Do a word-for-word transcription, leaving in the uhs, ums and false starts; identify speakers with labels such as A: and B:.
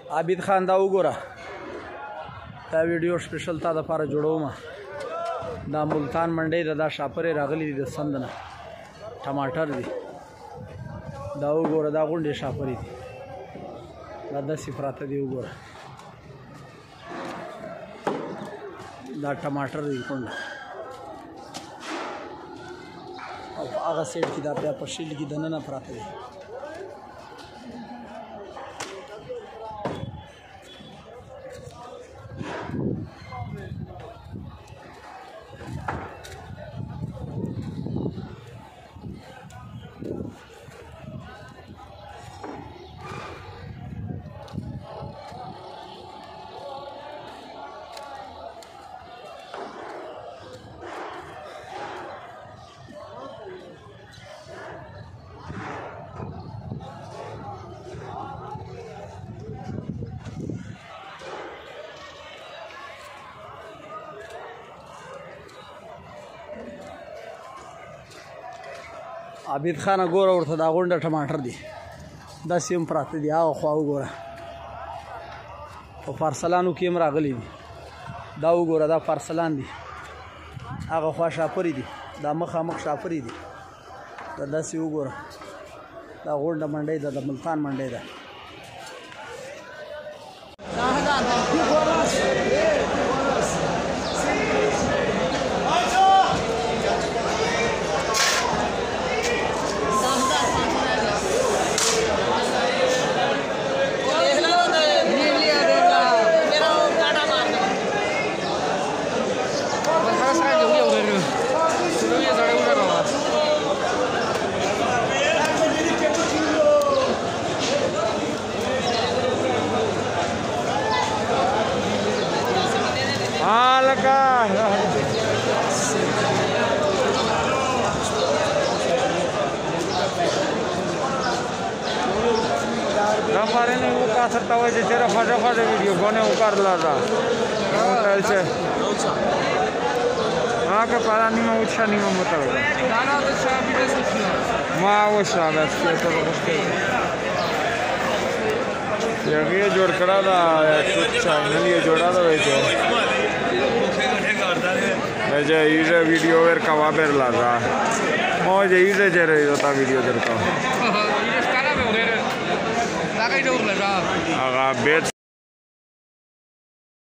A: عابد خان دا وګوره دا ویډیو سپیشل تا د پاره جوړوم دا ملتان منډي دا شاپره راغلي دي د سندنه ټماټر دي دا وګوره دا غونډې شاپري دي دا د صفراته دی وګوره دا ټماټر دی کونډه او هغه سیټ کې دا بیا په شیل کې دننه پراته دي عابد خان ګوره ورته دا غونډه ټماټر دي دا سیم پراته دي هغه خوا وګوره په پارسلانو کې هم راغلي دي دا وګوره دا پارسلان دي هغه خوا شاپري دي دا مخامخ شاپري دي دا داسې وګوره دا غونډه منډۍ ده د ملتان منډۍ ده
B: हमारे ने वो कहा सकता हुआ जैसे रफा रफा से वीडियो बने वो कर ला था होटल से हाँ के पता नहीं मैं उच्छा नहीं मैं बता माँ वो शाबाश के तो उसके ये जोड़ करा था कुछ चैनल ये जोड़ा था वैसे वैसे इसे वीडियो वेर कवा बेर ला था मौज इसे चेहरे होता वीडियो जरता आगा बेच